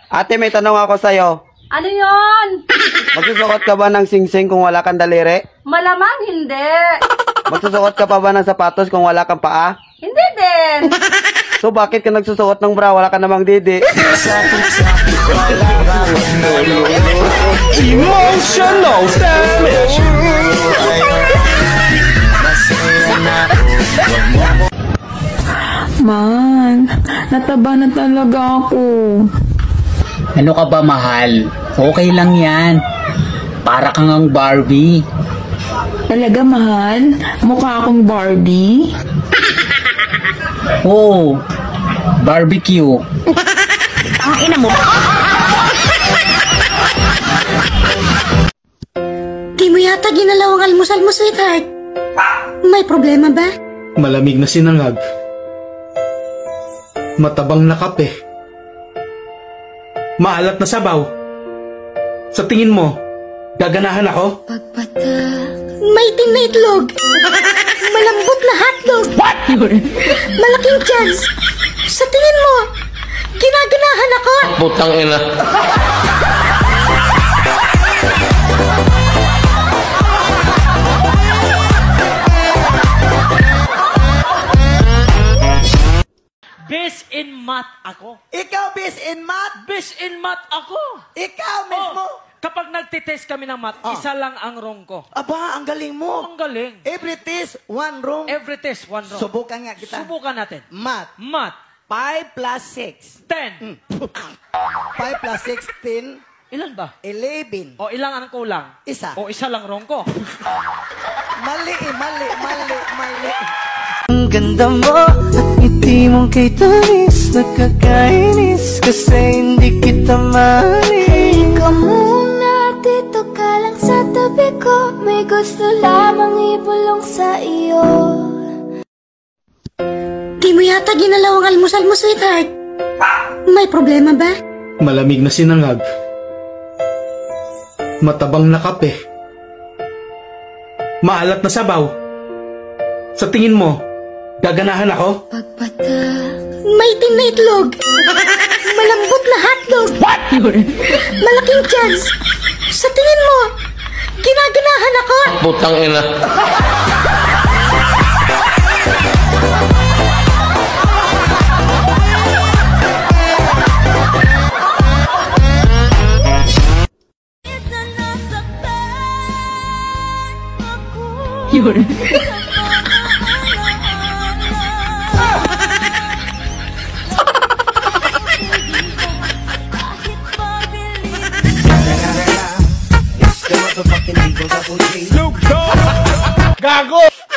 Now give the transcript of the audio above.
Ate, may tanong ako sa'yo. Ano yon? Magsusuot ka ba ng singsing kung wala kang daliri? Malamang hindi. Magsusuot ka pa ba ng sapatos kung wala kang paa? Hindi din. So bakit ka nagsusuot ng bra? Wala ka namang didi. Emotional damage. Man, nataba na talaga ako. Ano ka ba, mahal? Okay lang yan. Para kang ang Barbie. Talaga, mahal? Mukha akong Barbie? Oo. Barbecue. Ang ina mo. Di mo yata ginalaw ang almusal mo, sweetheart. May problema ba? Malamig na sinangag. Matabang na kape. Maalat na sabaw. Sa tingin mo, gaganahan ako? May itim na itlog. Malambot na hotdog. What? Malaking chance. Sa tingin mo, ginaganahan ako? Putang ina. Best in math ako. Ikaw best in math? Best in math ako. Ikaw mismo? Kapag nagtitest kami ng math, isa lang ang wrong ko. Aba, ang galing mo. Ang galing. Every test, one wrong. Every test, one wrong. Subukan nga kita. Subukan natin. Math. Math. 5 plus 6. 10. 5 plus 16. Ilan ba? 11. O ilang ang kulang? Isa. O isa lang wrong ko. Mali. Ang ganda mo at ngiti mong kay tamis. Nakakainis kasi hindi kita mahalin. Ikaw muna, dito ka lang sa tabi ko. May gusto lamang ibulong sa iyo. Di mo yata ginalaw ang almusal mo, sweetheart. May problema ba? Malamig na sinangag. Matabang na kape. Maalat na sabaw. Sa tingin mo, gaganahan ako? May itim na itlog. Malambot na hotdog. What? Malaking chance. Sa tingin mo, ginaganahan ako? Putang ina. Yun. Gago!